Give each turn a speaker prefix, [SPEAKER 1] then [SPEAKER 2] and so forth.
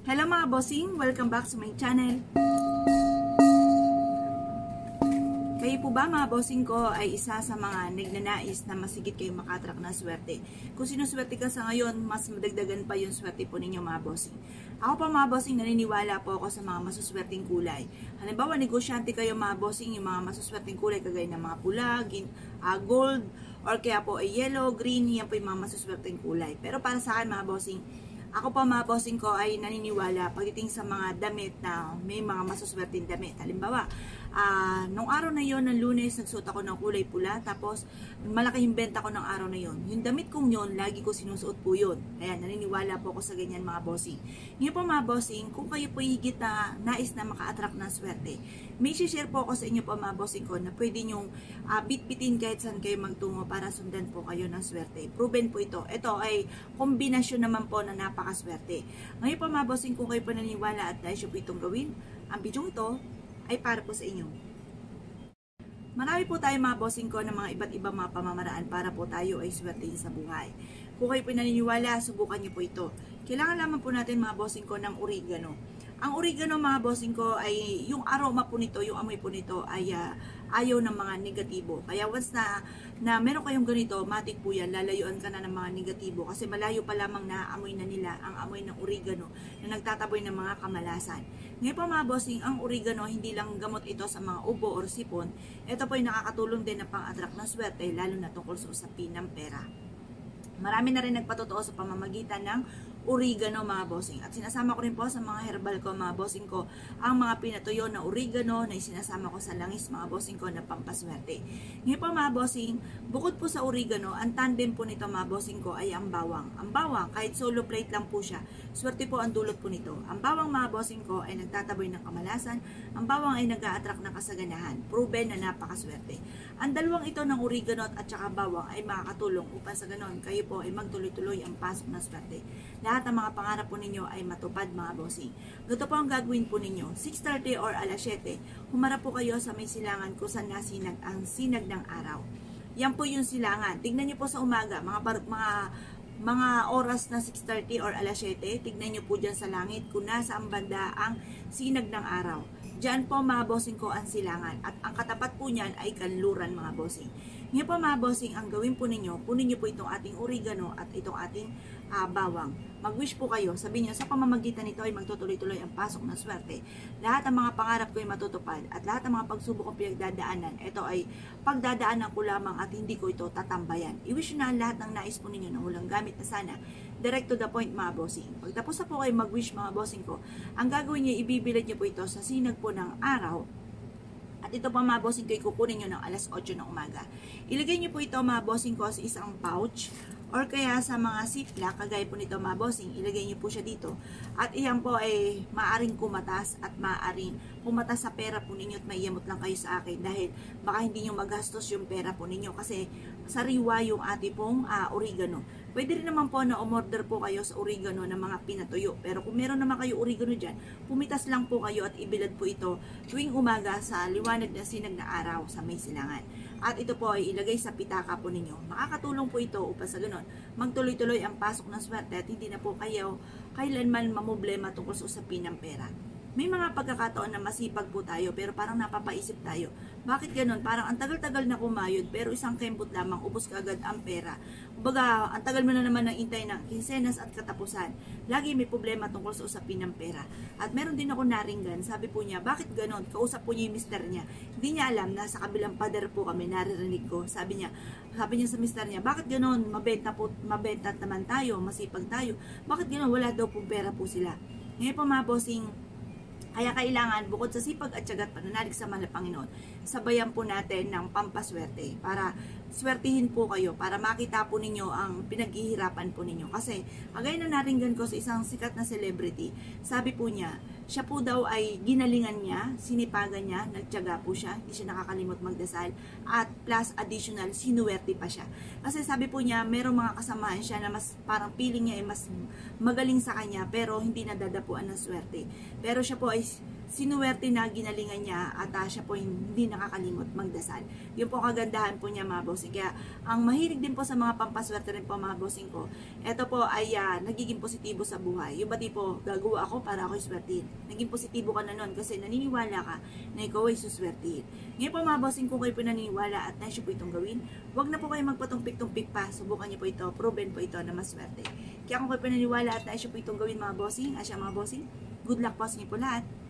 [SPEAKER 1] Hello mga bossing! Welcome back sa my channel. Kayo po ba mga bossing ko ay isa sa mga nagnanais na masigit kayo makatrak na swerte? Kung sinuswerte ka sa ngayon, mas madagdagan pa yung swerte po ninyo mga bossing. Ako pa mga bossing, naniniwala po ako sa mga masuswerteng kulay. Halimbawa, negosyante kayo mga bossing, yung mga masuswerteng kulay kagaya ng mga pula, gold, or kaya po ay yellow, green, yan po yung mga masuswerteng kulay. Pero para sa akin mga bossing, ako pa mga bossing ko ay naniniwala pagdating sa mga damit na may mga masuswerteng damit. Halimbawa, nung araw na yon ng Lunes, nagsuot ako ng kulay pula, tapos malaki yung benta ko ng araw na yon. Yung damit kong yon, lagi ko sinusuot po yun. Kaya naniniwala po ako sa ganyan mga bossing. Ngayon po mga bossing, kung kayo po higit na nais na maka-attract ng swerte, may share po ako sa inyo po mga bossing ko na pwede nyong bit-bitin kahit saan kayo magtungo para sundan po kayo ng swerte. Proven po ito. Ito ay kombinasyon naman po na napakaswerte. Ngayon po mga bossing, kung kayo po naniniwala at nais po itong gawin, ang video ito ay para po sa inyo. Marami po tayo mga bossing ko ng mga iba't ibang mga pamamaraan para po tayo ay swertein sa buhay. Kung kayo po naniniwala, subukan niyo po ito. Kailangan lamang po natin mga bossing ko ng oregano. Ang oregano mga bossing ko ay yung aroma po nito, yung amoy po nito ay ayaw ng mga negatibo. Kaya once na meron kayong ganito, matik po yan, lalayuan ka na ng mga negatibo. Kasi malayo pa lamang na amoy na nila ang amoy ng oregano na nagtataboy ng mga kamalasan. Ngayon po mga bossing, ang oregano hindi lang gamot ito sa mga ubo or sipon. Ito po ay nakakatulong din na pang-attract ng swerte, lalo na tungkol sa usapin ng pera. Marami na rin nagpatotoo sa pamamagitan ng oregano mga bossing. At sinasama ko rin po sa mga herbal ko mga bossing ko ang mga pinatuyo na oregano na isinasama ko sa langis mga bossing ko na pampaswerte. Ngayon po mga bossing, bukod po sa oregano, ang tandem po nito mga bossing ko ay ang bawang. Ang bawang, kahit solo plate lang po siya, swerte po ang dulot po nito. Ang bawang mga bossing ko ay nagtataboy ng kamalasan. Ang bawang ay nag-a-attract ng kasaganahan. Proven na napakaswerte. Ang dalawang ito ng oregano at saka bawang ay makakatulong upang sa ganon kayo po ay magtuloy-tuloy ang pasok ng swerte. Lahat ng mga pangarap po ninyo ay matupad mga bossing. Ganito po ang gagawin po ninyo. 6:30 or alas 7, humarap po kayo sa may silangan kung saan nasinag ang sinag ng araw. Yan po yung silangan. Tignan nyo po sa umaga, mga oras na 6:30 or alas 7, tignan nyo po dyan sa langit kung nasa ang banda ang sinag ng araw. Diyan po mga bossing ko ang silangan at ang katapat po niyan ay kanluran mga bossing. Ngayon po mga bossing, ang gawin po ninyo, punin nyo po itong ating oregano at itong ating bawang. Mag-wish po kayo, sabihin nyo, sa pamamagitan nito ay magtutuloy-tuloy ang pasok ng swerte. Lahat ng mga pangarap ko ay matutupad at lahat ng mga pagsubok kong pinagdadaanan, ito ay pagdadaanan ko lamang at hindi ko ito tatambayan. I-wish na lahat ng nais po ninyo na walang gamit na sana. Direct to the point mga bossing. Pagtapos na po kayo mag-wish mga bossing ko, ang gagawin nyo, ibibilad nyo po ito sa sinag po ng araw. At ito pa mga bossing ko, kukunin nyo ng alas 8 ng umaga. Ilagay nyo po ito mga bossing ko sa isang pouch or kaya sa mga ziplock, kagaya po nito mga bossing, ilagay nyo po siya dito. At iyan po ay maaring kumatas at maaring pumatas sa pera po ninyo at maiyamot lang kayo sa akin dahil baka hindi nyo magastos yung pera po ninyo kasi sariwa yung ating pong oregano. Pwede rin naman po na umorder po kayo sa oregano ng mga pinatuyo. Pero kung meron naman kayo oregano dyan, pumitas lang po kayo at ibilad po ito tuwing umaga sa liwanag na sinag na araw sa may silangan. At ito po ay ilagay sa pitaka po ninyo. Makakatulong po ito upang sa ganon magtuloy-tuloy ang pasok ng swerte at hindi na po kayo kailanman mamoblema tungkol sa usapin ng pera. May mga pagkakataon na masipag po tayo pero parang napapaisip tayo. Bakit ganun? Parang ang tagal-tagal na kumayod pero isang kembot lamang ubos kaagad ang pera. Kumbaga, ang tagal mo na naman ng intay ng kinsenas at katapusan. Lagi may problema tungkol sa usapin ng pera. At meron din ako naringgan, sabi po niya, bakit ganun? Kausap po niya yung mister niya. Hindi niya alam na sa kabilang pader po kami, naririnig ko. Sabi niya sa mister niya, bakit ganun? Mabenta naman tayo, masipag tayo. Bakit ganun? Wala daw po pera po sila. Ngayon po mga bossing, kaya kailangan, bukod sa sipag at tiyaga at pananalig sa mahal na Panginoon, sabayan po natin ng pampaswerte para swertihin po kayo, para makita po ninyo ang pinaghihirapan po ninyo. Kasi, kagaya na naringgan ko sa isang sikat na celebrity, sabi po niya, siya po daw ay ginalingan niya, sinipagan niya, nagtiyaga po siya, hindi siya nakakalimot magdasal, at plus additional, sinuwerte pa siya. Kasi sabi po niya, merong mga kasamaan siya na mas parang feeling niya ay mas magaling sa kanya, pero hindi nadadapuan ng swerte. Pero siya po ay sinuwerte na ginalingan niya at siya po hindi nakakalimot magdasal. Yun po kagandahan po niya mga bossing. Kaya ang mahilig din po sa mga pampaswerte rin po mga bossing ko, ito po ay nagiging positibo sa buhay. Yung ba po, gagawa ako para ako'y swertihin. Naging positibo ka na nun kasi naniniwala ka na ikaw ay suswertihin. Ngayon po mga bossing, kung kayo po naniniwala at naisyo po itong gawin, huwag na po kayo magpatumpik-tumpik pa. Subukan niyo po ito, proven po ito na maswerte. Kaya kung kayo po naniniwala at naisyo po itong gawin mga bossing, mga bossing, good luck po sa inyo po lahat.